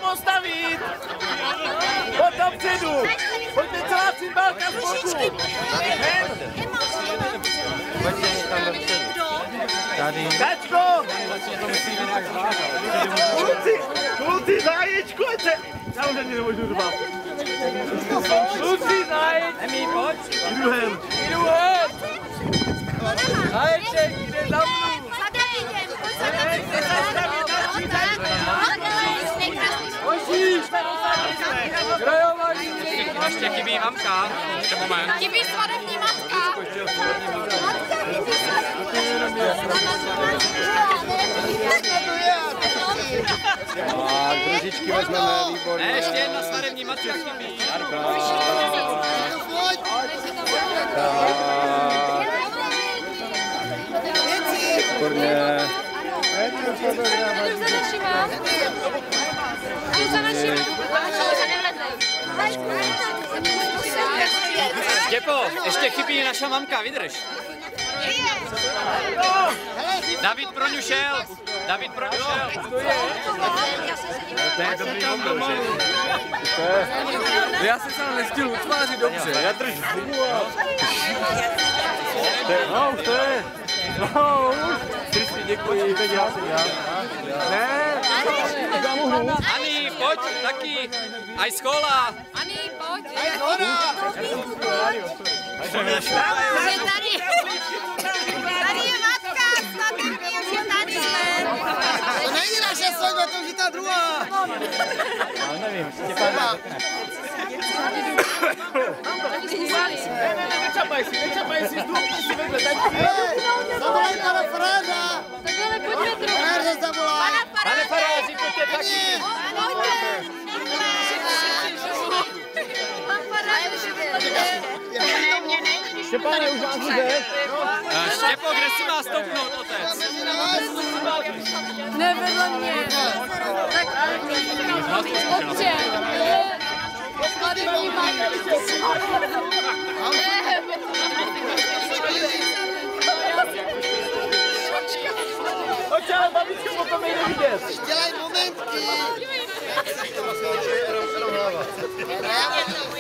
postavit! Potom předu! Pojďte celá cymbálka z boku! Kačko! Kluci, záječku, ať se... Samozřejmě nemůžu řvat. Kluci, záječ! Emí, pojď! Jdu hen! Záječek, jde za mnou! Za Davidem! Za Davidem! Ještě chybí mamka. Ještě moment. Chybí svadební matka. Družičky vezmeme, výborně. Ne, ještě jedna svadební matka chybí. Výborně. Štěpo, ještě chybí naša mamka, vydrž. David pro ňu šel. David pro ňu šel. To je dobrý mobil, že? Já se sám nestihl utvářit dobře. Já drž. No, už to je. No, už. Kristý, děkuji, teď já jsem já. Ne, já mu hnu. Ani, pojď, taky. Aj skola. Ani, pojď. Tady je matka, svatební, už je tady jsme. To není naše svatba, to už je ta druhá. Ale nevím, Štěpán ne, nečapaj si, z důvod si vedle, tak Zavolej pana farářa. Takhle pojďme trochu. Faráře zavolaj. Pane faráři, pojďte taky. Pan farář, Štěpáne, už vás jde. Štěpo, kde si má stoupnout, otec? ne, vedle mě. Tak, dobře. Svadební matka. Pojď, ale babičku potom nejde vidět. Dělej momentky.